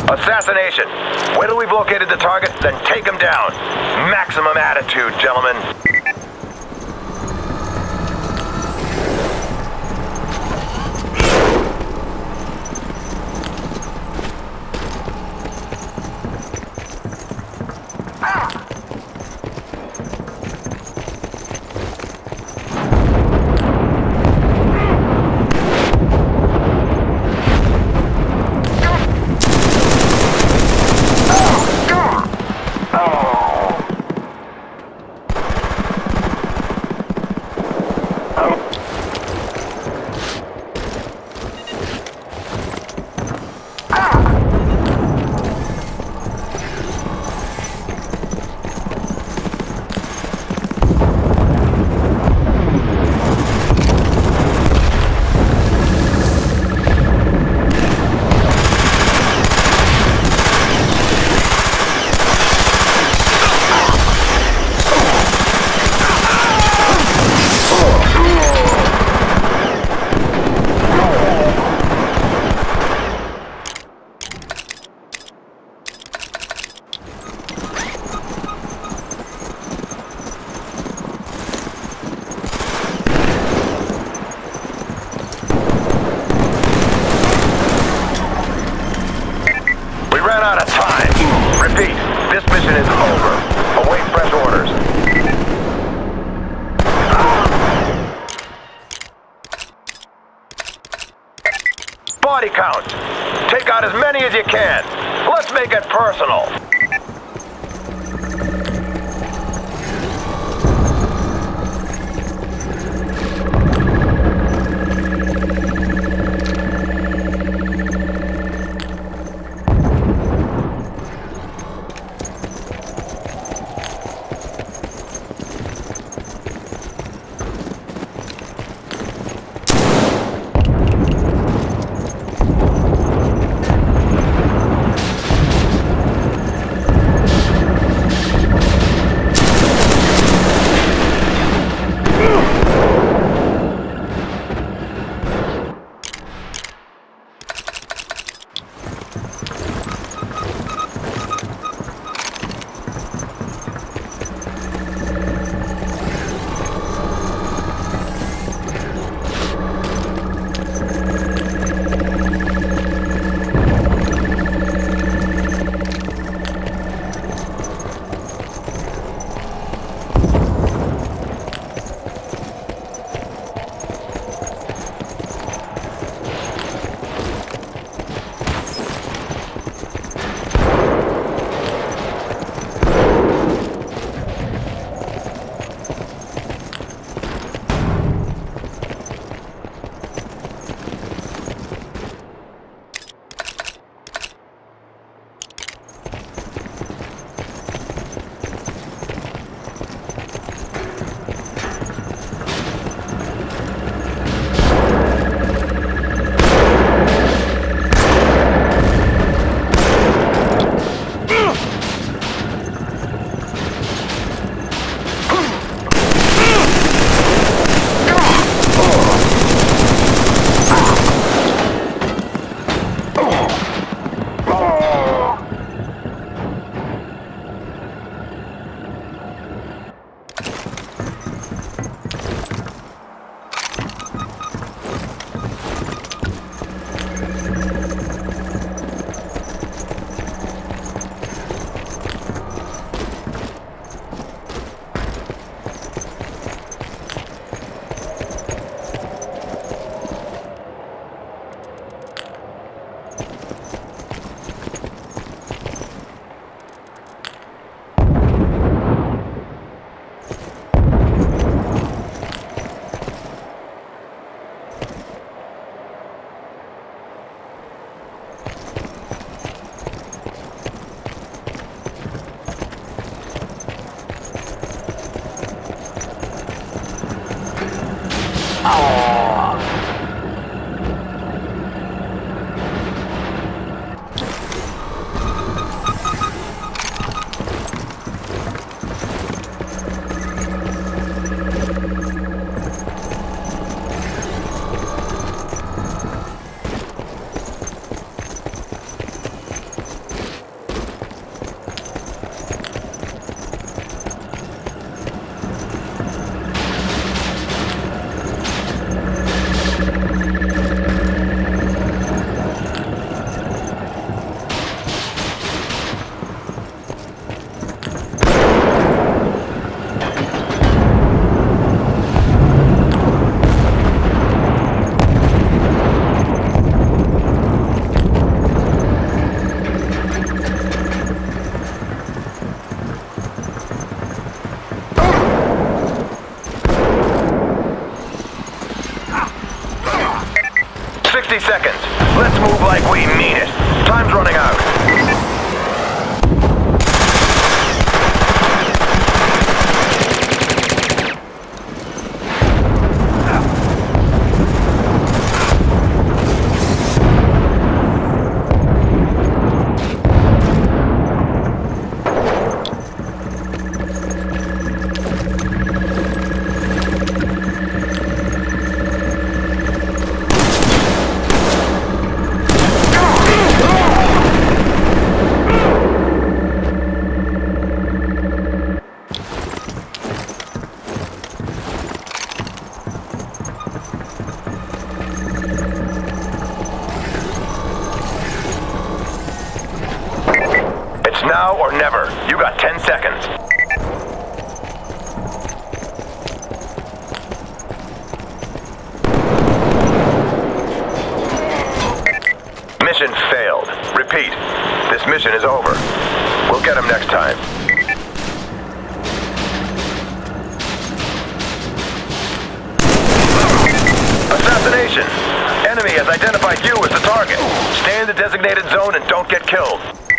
Assassination. Wait till we've located the target, then take him down. Maximum attitude, gentlemen. Body count. Take out as many as you can. Let's make it personal. 60 seconds. Let's move like we mean it. Time's running out. Now or never. You got 10 seconds. Mission failed. Repeat. This mission is over. We'll get him next time. Assassination! Enemy has identified you as the target. Stay in the designated zone and don't get killed.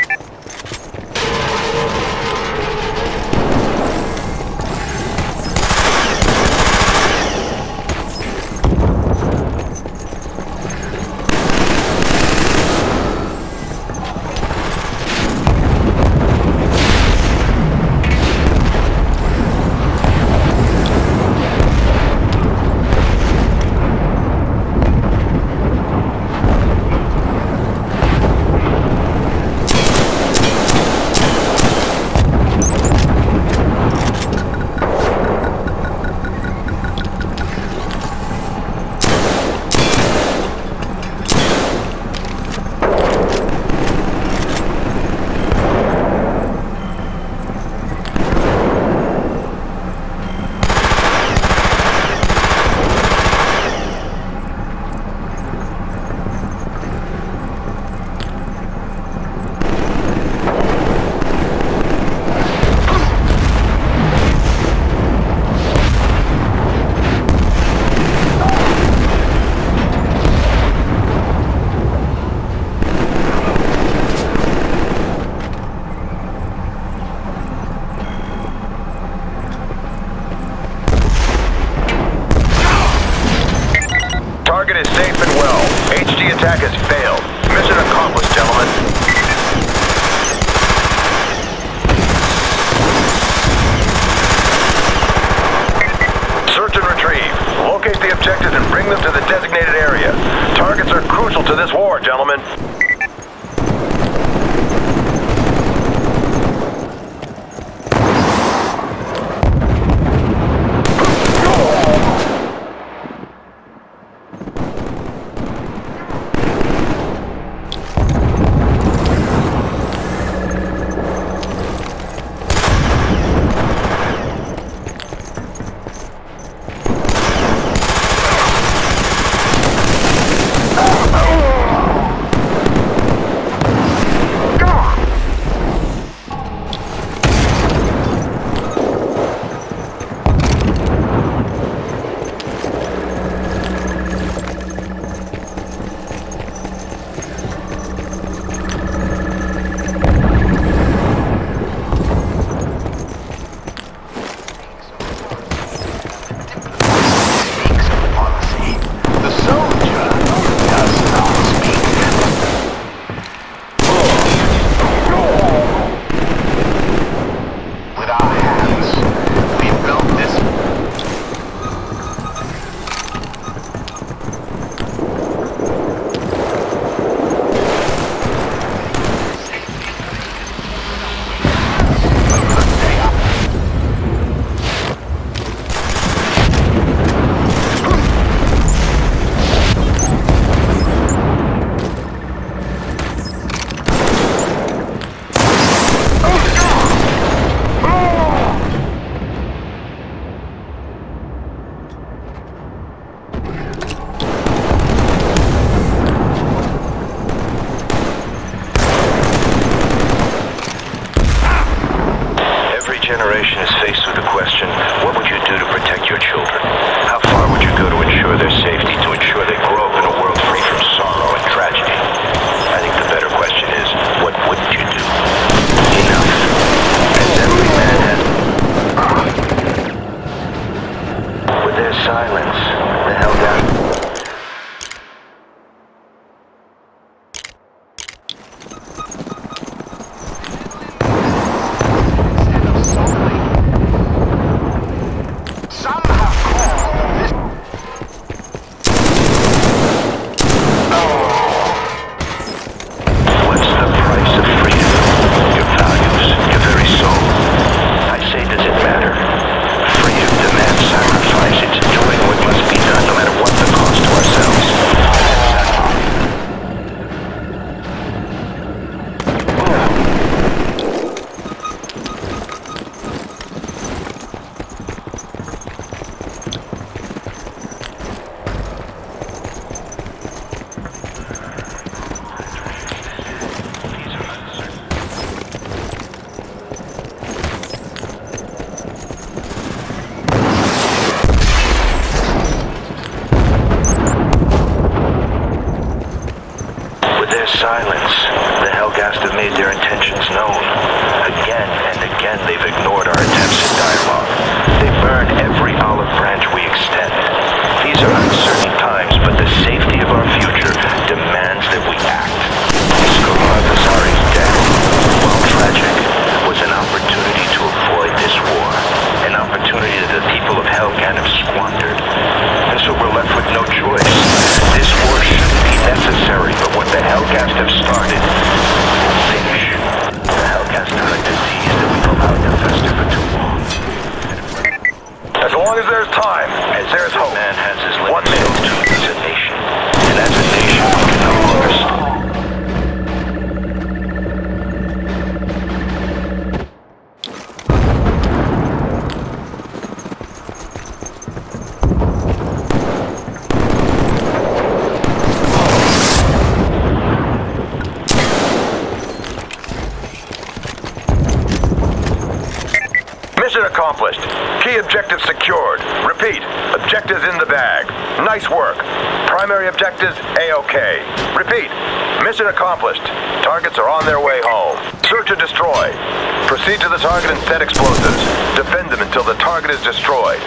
Target is safe and well. HG attack has failed. Mission accomplished, gentlemen. Search and retrieve. Locate the objectives and bring them to the designated area. Targets are crucial to this war, gentlemen. With their silence, the Hellgas... Silence. The Hellgast have made their intentions known. Again and again, they've ignored our attempts at dialogue. They burn every olive branch we extend. These are uncertain times, but the safety of our future demands that we act. Iskandar Vazari's death, while tragic, was an opportunity to avoid this war. An opportunity that the people of Helghan have squandered. And so we're left with no choice. This war shouldn't be necessary, but what the Hellgast have started, will finish. The Hellgast are a disease that we've allowed to fester for too long. As long as there's time, as there's hope. Man has his limits. 1 minute. Is a nation. And as a nation, we can no longer stop. Mission accomplished. Key objectives secured. Repeat, objectives in the bag. Nice work. Primary objectives A-OK. Repeat, mission accomplished. Targets are on their way home. Search and destroy. Proceed to the target and set explosives. Defend them until the target is destroyed.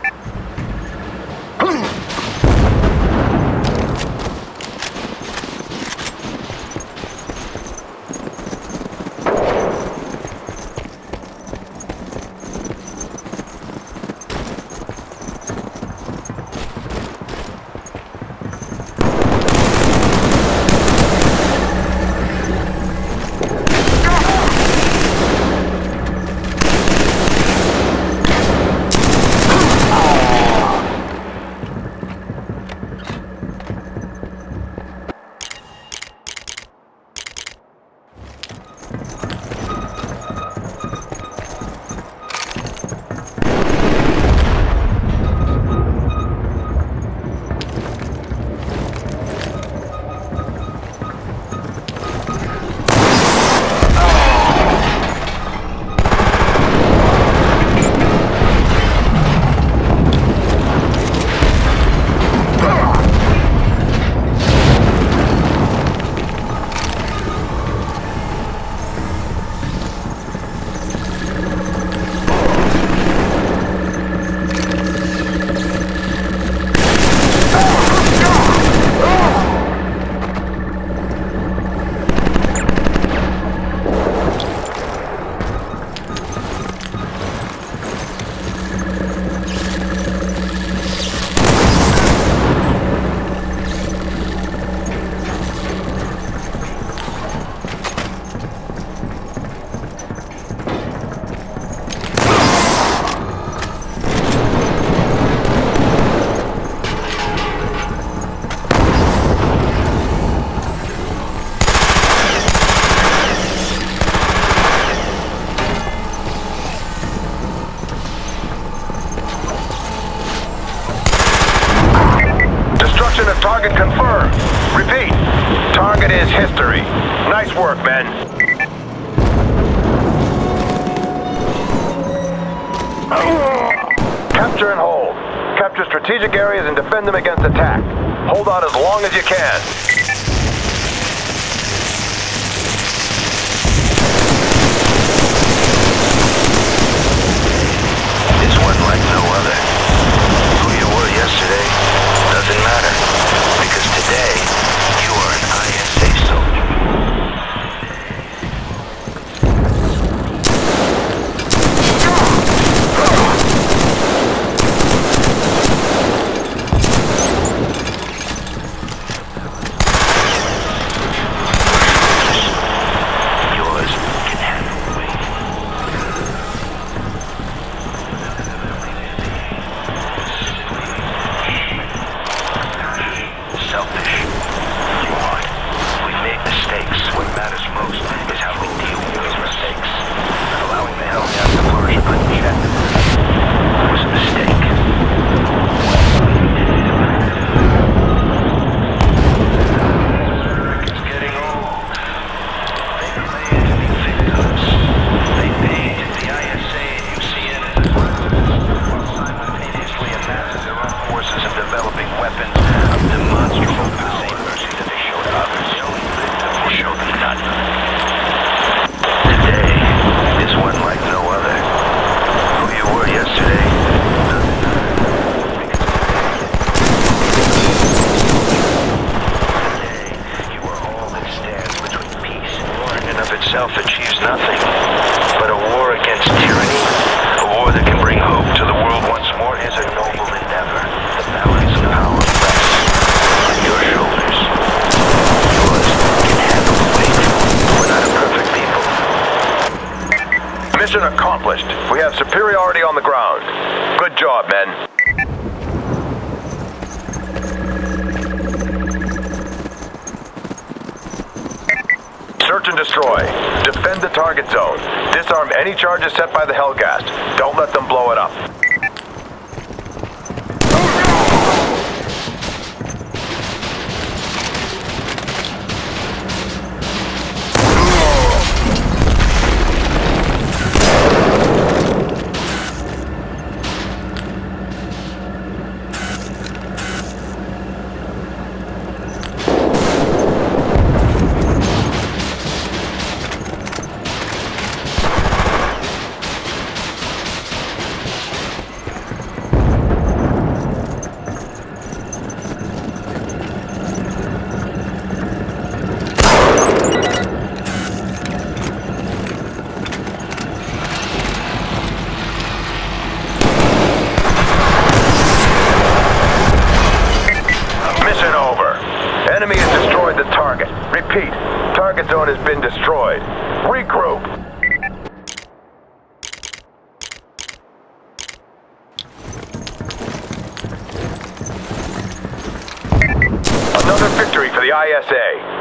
Target confirmed. Repeat, target is history. Nice work, men. Capture and hold. Capture strategic areas and defend them against attack. Hold on as long as you can. This one like no other. Who do you job, men. Search and destroy. Defend the target zone. Disarm any charges set by the Hellgast. Don't let them blow it up. Enemy has destroyed the target. Repeat, target zone has been destroyed. Regroup. Another victory for the ISA.